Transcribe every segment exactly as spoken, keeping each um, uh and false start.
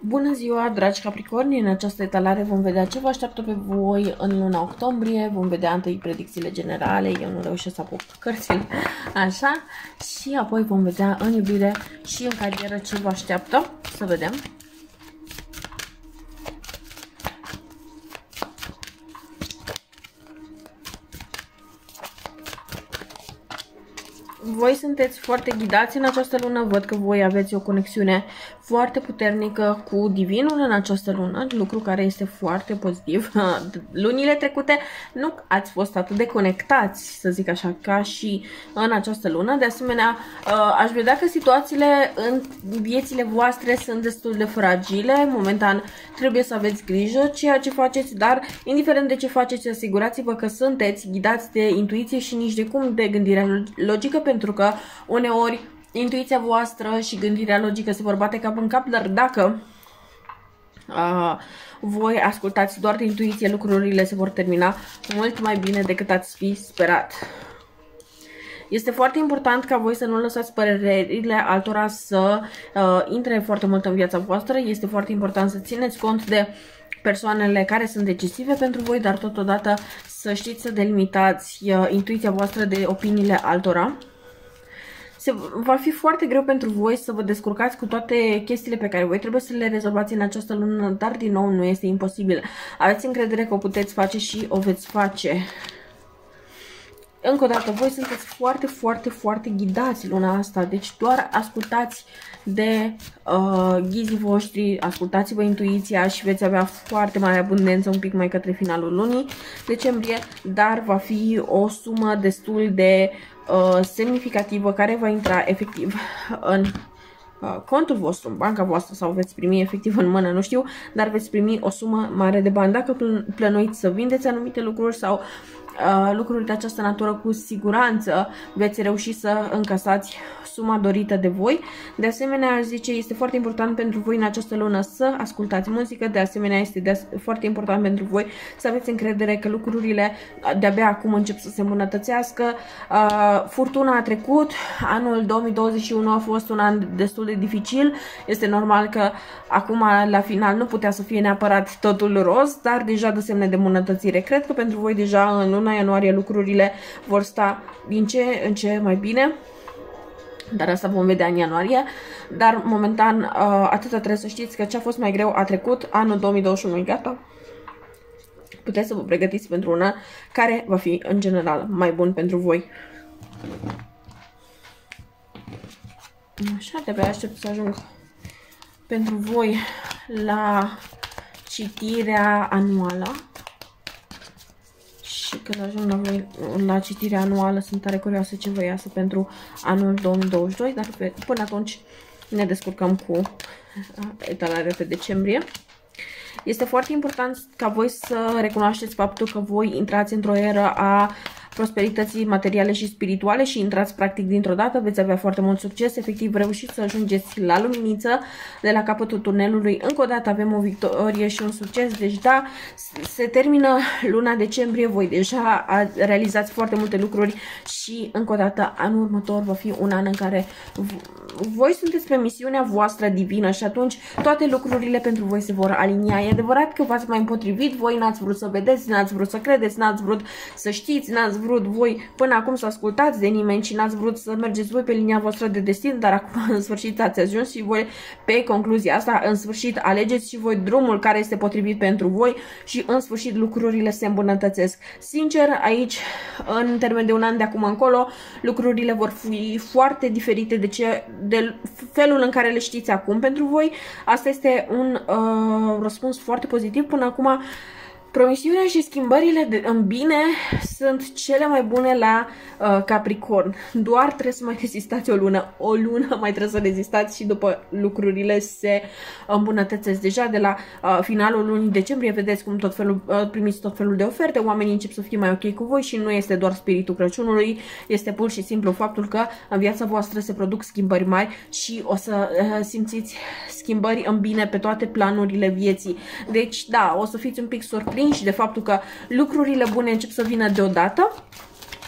Bună ziua, dragi Capricorni! În această etalare vom vedea ce vă așteaptă pe voi în luna octombrie. Vom vedea întâi predicțiile generale, eu nu reușesc să apuc cărțile, așa, și apoi vom vedea în iubire și în carieră ce vă așteaptă. Să vedem. Voi sunteți foarte ghidați în această lună, văd că voi aveți o conexiune foarte puternică cu Divinul în această lună, lucru care este foarte pozitiv. Lunile trecute nu ați fost atât de conectați, să zic așa, ca și în această lună. De asemenea, aș vedea că situațiile în viețile voastre sunt destul de fragile. Momentan trebuie să aveți grijă ceea ce faceți, dar indiferent de ce faceți, asigurați-vă că sunteți ghidați de intuiție și nici de cum de gândirea logică, pentru că uneori intuiția voastră și gândirea logică se vor bate cap în cap, dar dacă uh, voi ascultați doar de intuiție, lucrurile se vor termina mult mai bine decât ați fi sperat. Este foarte important ca voi să nu lăsați părerile altora să uh, intre foarte mult în viața voastră. Este foarte important să țineți cont de persoanele care sunt decisive pentru voi, dar totodată să știți să delimitați uh, intuiția voastră de opiniile altora. Se, va fi foarte greu pentru voi să vă descurcați cu toate chestiile pe care voi trebuie să le rezolvați în această lună, dar din nou nu este imposibil. Aveți încredere că o puteți face și o veți face. Încă o dată, voi sunteți foarte, foarte, foarte ghidați luna asta, deci doar ascultați de uh, ghizii voștri, ascultați-vă intuiția și veți avea foarte mare abundență un pic mai către finalul lunii decembrie, dar va fi o sumă destul de uh, semnificativă care va intra efectiv în uh, contul vostru, în banca voastră, sau veți primi efectiv în mână, nu știu, dar veți primi o sumă mare de bani. Dacă plănuiți să vindeți anumite lucruri sau Uh, lucruri de această natură, cu siguranță veți reuși să încasați suma dorită de voi. De asemenea, aș zice, este foarte important pentru voi în această lună să ascultați muzică. De asemenea, este de foarte important pentru voi să aveți încredere că lucrurile de-abia acum încep să se îmbunătățească. Uh, furtuna a trecut, anul două mii douăzeci și unu a fost un an destul de dificil. Este normal că acum la final nu putea să fie neapărat totul roz, dar deja dă semne de îmbunătățire. Cred că pentru voi deja în luna ianuarie lucrurile vor sta din ce în ce mai bine, dar asta vom vedea în ianuarie. Dar momentan atâta trebuie să știți că ce a fost mai greu a trecut, anul două mii douăzeci și unu e gata. Puteți să vă pregătiți pentru un an care va fi în general mai bun pentru voi. Așa, de-abia aștept să ajung pentru voi la citirea anuală. Și când ajung la, voi, la citirea anuală, sunt tare curioasă ce vă iasă pentru anul două mii douăzeci și doi, dar pe, până atunci ne descurcăm cu etalarea pe decembrie. Este foarte important ca voi să recunoașteți faptul că voi intrați într-o eră a prosperității materiale și spirituale și intrați practic dintr-o dată, veți avea foarte mult succes, efectiv reușiți să ajungeți la luminiță de la capătul tunelului. Încă o dată avem o victorie și un succes, deci da, se termină luna decembrie, voi deja realizați foarte multe lucruri și încă o dată anul următor va fi un an în care voi sunteți pe misiunea voastră divină și atunci toate lucrurile pentru voi se vor alinia. E adevărat că v-ați mai împotrivit, voi n-ați vrut să vedeți, n-ați vrut să credeți, n-ați vrut să știți, n-ați vrut voi până acum să ascultați de nimeni și n-ați vrut să mergeți voi pe linia voastră de destin, dar acum în sfârșit ați ajuns și voi pe concluzia asta, în sfârșit alegeți și voi drumul care este potrivit pentru voi și în sfârșit lucrurile se îmbunătățesc. Sincer, aici, în termen de un an de acum încolo, lucrurile vor fi foarte diferite de, ce, de felul în care le știți acum pentru voi. Asta este un uh, răspuns foarte pozitiv. Până acum promisiunea și schimbările de, în bine sunt cele mai bune la uh, Capricorn. Doar trebuie să mai rezistați o lună. O lună mai trebuie să rezistați și după lucrurile se îmbunătățesc. Deja de la uh, finalul lunii decembrie vedeți cum tot felul, uh, primiți tot felul de oferte, oamenii încep să fie mai ok cu voi și nu este doar spiritul Crăciunului, este pur și simplu faptul că în viața voastră se produc schimbări mari și o să uh, simțiți schimbări în bine pe toate planurile vieții. Deci da, o să fiți un pic surprinși și de faptul că lucrurile bune încep să vină deodată.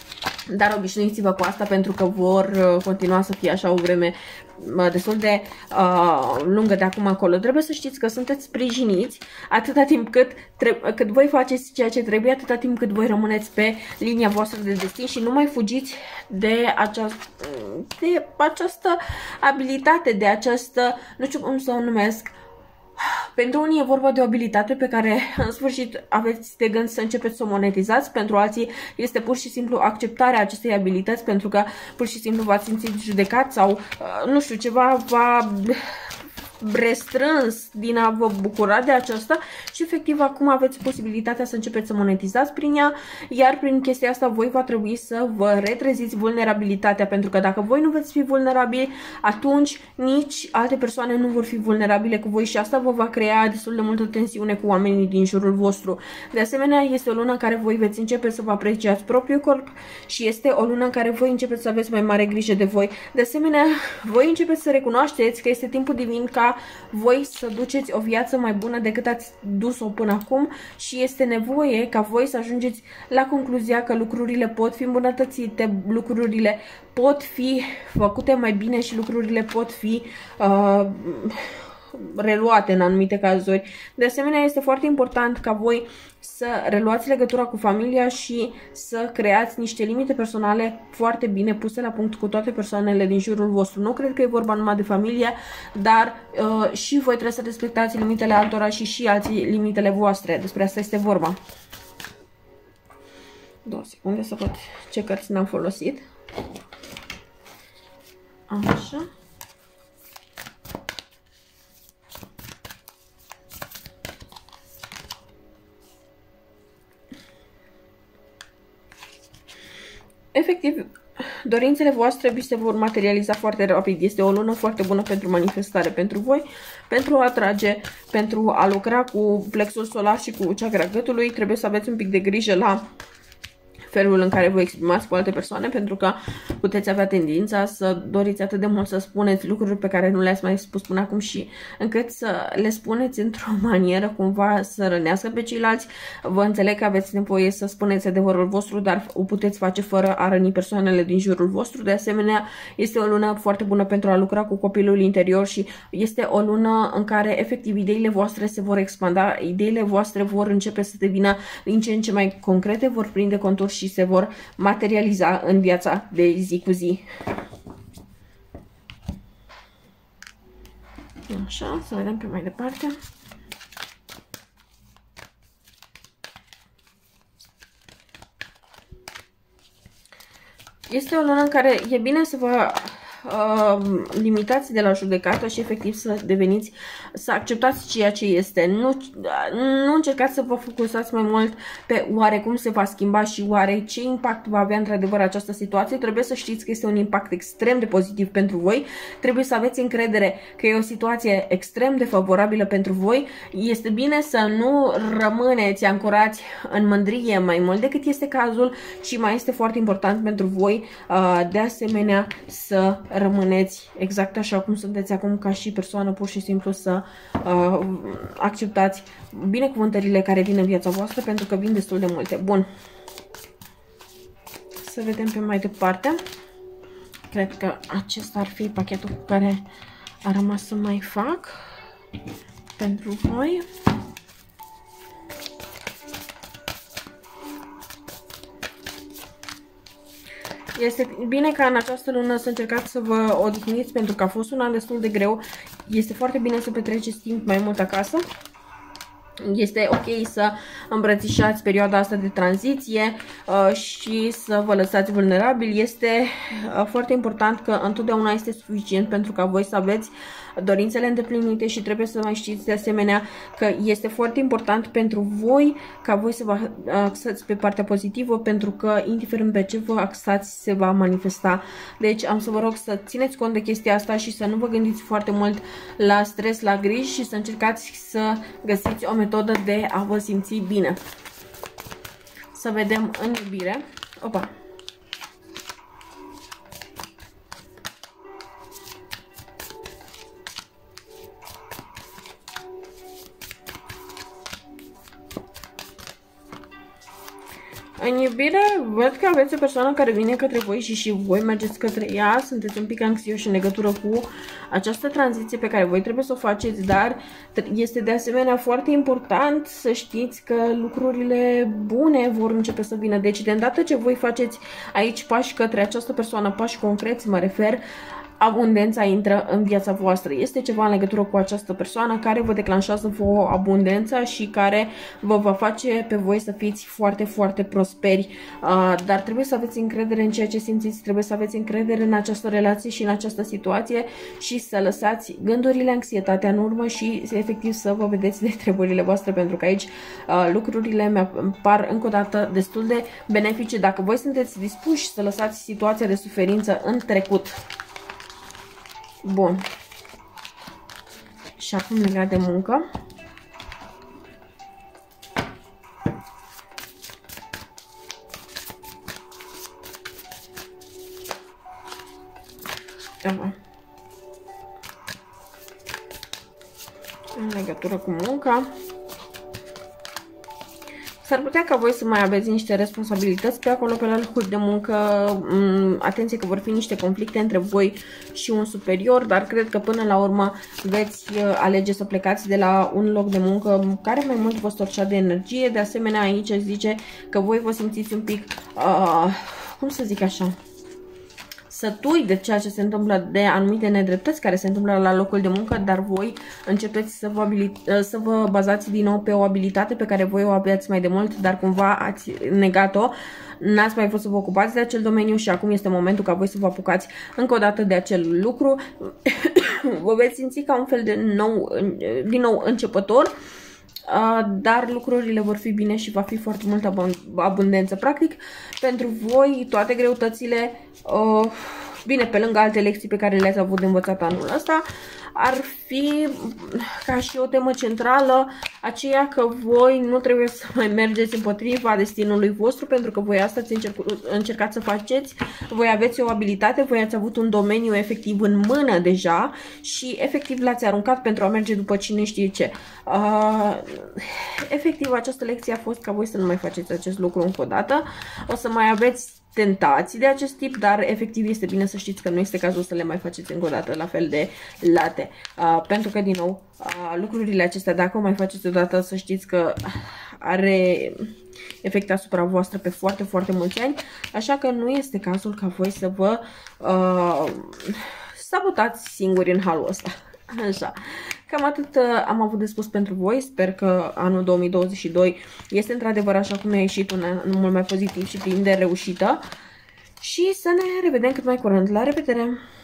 dar obișnuiți-vă cu asta pentru că vor continua să fie așa o vreme destul de uh, lungă de acum încolo. Trebuie să știți că sunteți sprijiniți atâta timp cât, cât voi faceți ceea ce trebuie, atâta timp cât voi rămâneți pe linia voastră de destin și nu mai fugiți de această, de această abilitate, de această, nu știu cum să o numesc. Pentru unii e vorba de o abilitate pe care în sfârșit aveți de gând să începeți să o monetizați, pentru alții este pur și simplu acceptarea acestei abilități pentru că pur și simplu v-ați simțit judecat sau nu știu, ceva v-a restrâns din a vă bucura de aceasta și efectiv acum aveți posibilitatea să începeți să monetizați prin ea, iar prin chestia asta voi va trebui să vă retreziți vulnerabilitatea, pentru că dacă voi nu veți fi vulnerabili, atunci nici alte persoane nu vor fi vulnerabile cu voi și asta vă va crea destul de multă tensiune cu oamenii din jurul vostru. De asemenea, este o lună în care voi veți începe să vă apreciați propriul corp și este o lună în care voi începeți să aveți mai mare grijă de voi. De asemenea, voi începeți să recunoașteți că este timpul divin ca voi să duceți o viață mai bună decât ați dus-o până acum și este nevoie ca voi să ajungeți la concluzia că lucrurile pot fi îmbunătățite, lucrurile pot fi făcute mai bine și lucrurile pot fi uh, reluate în anumite cazuri. De asemenea, este foarte important ca voi să reluați legătura cu familia și să creați niște limite personale foarte bine puse la punct cu toate persoanele din jurul vostru. Nu cred că e vorba numai de familie, dar uh, și voi trebuie să respectați limitele altora și și alții limitele voastre. Despre asta este vorba. Două secunde să văd ce cărți n-am folosit. Așa. Efectiv, dorințele voastre vi se vor materializa foarte rapid. Este o lună foarte bună pentru manifestare pentru voi, pentru a atrage, pentru a lucra cu plexul solar și cu chakra gâtului. Trebuie să aveți un pic de grijă la felul în care vă exprimați cu alte persoane, pentru că puteți avea tendința să doriți atât de mult să spuneți lucruri pe care nu le-ați mai spus până acum și încât să le spuneți într-o manieră cumva să rănească pe ceilalți. Vă înțeleg că aveți nevoie să spuneți adevărul vostru, dar o puteți face fără a răni persoanele din jurul vostru. De asemenea, este o lună foarte bună pentru a lucra cu copilul interior și este o lună în care efectiv ideile voastre se vor expanda, ideile voastre vor începe să devină din ce în ce mai concrete, vor prinde contur și se vor materializa în viața de zi cu zi. Așa, să vedem pe mai departe. Este o lună în care e bine să vă uh, limitați de la judecată și efectiv să deveniți, să acceptați ceea ce este. Nu, nu încercați să vă focusați mai mult pe oare cum se va schimba și oare ce impact va avea într-adevăr această situație. Trebuie să știți că este un impact extrem de pozitiv pentru voi. Trebuie să aveți încredere că e o situație extrem de favorabilă pentru voi. Este bine să nu rămâneți ancorați în mândrie mai mult decât este cazul și mai este foarte important pentru voi uh, de asemenea să rămâneți exact așa cum sunteți acum ca și persoană, pur și simplu să uh, acceptați binecuvântările care vin în viața voastră, pentru că vin destul de multe. Bun. Să vedem pe mai departe. Cred că acesta ar fi pachetul cu care a rămas să mai fac pentru voi. Este bine ca în această lună să încercați să vă odihniți, pentru că a fost un an destul de greu. Este foarte bine să petreceți timp mai mult acasă. Este ok să îmbrățișați perioada asta de tranziție uh, și să vă lăsați vulnerabili. Este uh, foarte important că întotdeauna este suficient pentru ca voi să aveți dorințele îndeplinite și trebuie să mai știți de asemenea că este foarte important pentru voi ca voi să vă axați pe partea pozitivă, pentru că indiferent pe ce vă axați se va manifesta. Deci am să vă rog să țineți cont de chestia asta și să nu vă gândiți foarte mult la stres, la griji și să încercați să găsiți o metodă de a vă simți bine. Să vedem în iubire. Opa! În iubire, văd că aveți o persoană care vine către voi și și voi mergeți către ea. Sunteți un pic anxioși în legătură cu această tranziție pe care voi trebuie să o faceți, dar este de asemenea foarte important să știți că lucrurile bune vor începe să vină. Deci, de îndată ce voi faceți aici pași către această persoană, pași concreți, mă refer, abundența intră în viața voastră. Este ceva în legătură cu această persoană care vă declanșează vouă abundența și care vă va face pe voi să fiți foarte, foarte prosperi. Uh, dar trebuie să aveți încredere în ceea ce simțiți, trebuie să aveți încredere în această relație și în această situație și să lăsați gândurile, anxietatea în urmă și efectiv să vă vedeți de treburile voastre, pentru că aici uh, lucrurile mi par încă o dată destul de benefice dacă voi sunteți dispuși să lăsați situația de suferință în trecut. Bun. Și acum legat de muncă. Aha. În legătură cu munca. S-ar putea ca voi să mai aveți niște responsabilități pe acolo, pe la locuri de muncă. Atenție că vor fi niște conflicte între voi și un superior, dar cred că până la urmă veți alege să plecați de la un loc de muncă care mai mult vă storcea de energie. De asemenea, aici zice că voi vă simțiți un pic, uh, cum să zic așa, sătui de ceea ce se întâmplă, de anumite nedreptăți care se întâmplă la locul de muncă, dar voi începeți să vă, să vă bazați din nou pe o abilitate pe care voi o aveați mai de mult, dar cumva ați negat-o, n-ați mai vrut să vă ocupați de acel domeniu și acum este momentul ca voi să vă apucați încă o dată de acel lucru. Vă veți simți ca un fel de nou, din nou începător. Uh, dar lucrurile vor fi bine și va fi foarte multă abundență. Practic, pentru voi toate greutățile, uh, bine, pe lângă alte lecții pe care le-ați avut de învățat anul ăsta, ar fi ca și o temă centrală aceea că voi nu trebuie să mai mergeți împotriva destinului vostru, pentru că voi asta încercați să faceți. Voi aveți o abilitate, voi ați avut un domeniu efectiv în mână deja și efectiv l-ați aruncat pentru a merge după cine știe ce. Uh, efectiv, această lecție a fost ca voi să nu mai faceți acest lucru încă o dată. O să mai aveți tentații de acest tip, dar efectiv este bine să știți că nu este cazul să le mai faceți încă o dată la fel de late. Uh, pentru că, din nou, uh, lucrurile acestea, dacă o mai faceți odată, să știți că are efect asupra voastră pe foarte, foarte mulți ani, așa că nu este cazul ca voi să vă uh, sabotați singuri în halul ăsta. Așa. Cam atât am avut de spus pentru voi. Sper că anul două mii douăzeci și doi este într-adevăr așa cum a ieșit, un an mult mai pozitiv și plin de reușită. Și să ne revedem cât mai curând. La revedere!